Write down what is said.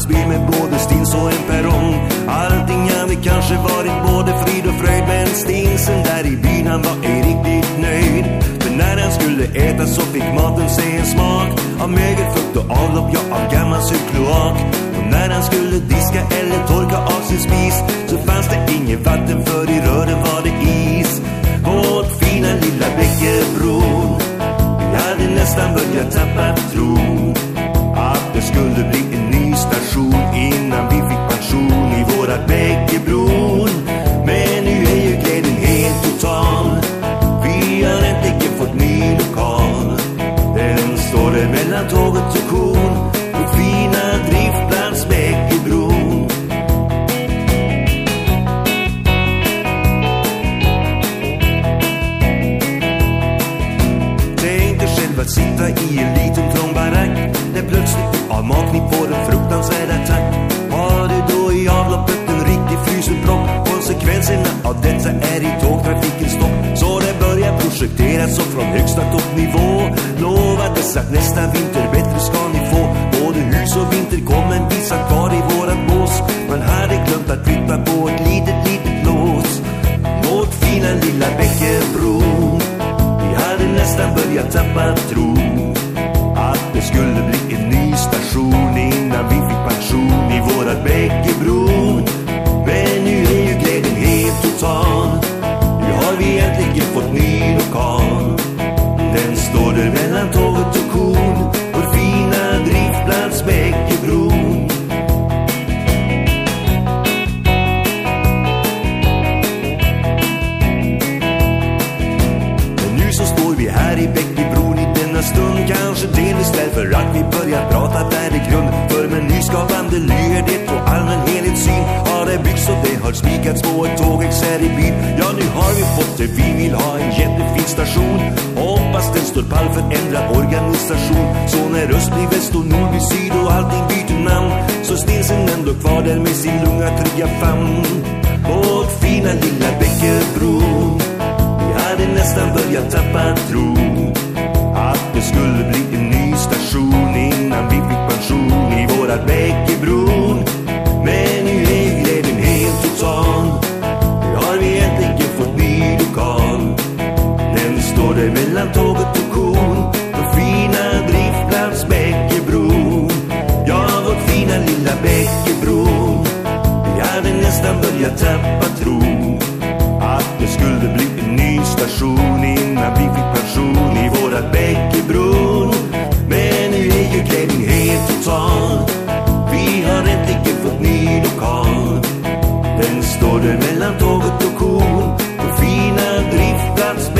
bil med både stins och en perrong. Allting hade kanske varit både frid och fröjd, men stinsen där i byn han var ej riktigt nöjd. För när han skulle äta så fick maten sig en smak av mögel, fukt och avlopp, ja av gammal cykelkloak. Och när han skulle diska eller torka av sin spis så fanns det inget vatten, för i rören var det is. Vårt fina lilla Bäckebron, vi hade nästan börjat tappa tron att det skulle bli en ny station innan vi fick pension i vårat Bäckebron. Men nu är ju glädjen helt total, vi har äntligen fått ny lokal. Den står där mellan tåget och kon, och fina driftplats Bäckebron. Tänk dig själv att sitta i en liten trång barack, där plötsligt av magknip på den fruktansvärda attack. Har du då i avloppet en riktig frysenpropp? Konsekvenserna av detta är i tågtrafikens stopp. Så det börjar projekteras och från högsta toppnivå lovades att nästa vinter bättre ska ni få. Både hus och vinter kommer vi satt kvar i vårat bås. Man hade glömt att flytta på ett litet lås. Vårt fina lilla Bäckebron, vi hade nästan börjat tappa tron att det skulle bli en ny station innan vi fick pension i vårat Bäckebron. Men nu är ju glädjen helt total, nu har vi äntligen fått ny lokal. Den står där mellan tåget och kon, vår fina driftplats Bäckebron. Men nu så står vi här i Bäckebron i denna stund, kanske delvis därför att vi börjar prata värdegrund. För med nyskapande lyhördhet och allmän helhetssyn har det byggts och det har spikats på ett tågex här i byn. Ja, nu har vi fått det vi vill ha, en jättefin station. Hoppas den står pall för ändrad organisation. Så när öst blir väst och nord blir syd och allting byter namn, så stinsen ändå kvar där med sin lugna trygga famn. Vårt fina lilla Bäckebron, vi hade nästan börjat tappa tron att det skulle bli en ny station innan vi fick pension i vårat Bäckebron. Men nu är ju glädjen helt total, nu har vi äntligen fått ny lokal. Den står där mellan tåget och kon, vår fina driftplats Bäckebron. Ja, vårt fina lilla Bäckebron, vi hade nästan börjat tappa tron att det skulle bli en ny station innan vi fick pension i vårat Bäckebron. Men nu är ju glädjen helt total, vi har äntligen fått ny lokal. Den står där mellan tåget och kon, vår fina driftplats